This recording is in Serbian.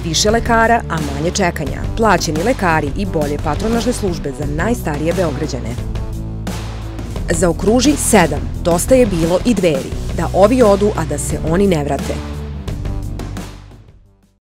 Više lekara, a manje čekanja, plaćeni lekari i bolje patronažne službe za najstarije Beograđane. Zaokruži 7, dosta je bilo i Dveri, da ovi odu, a da se oni ne vrate.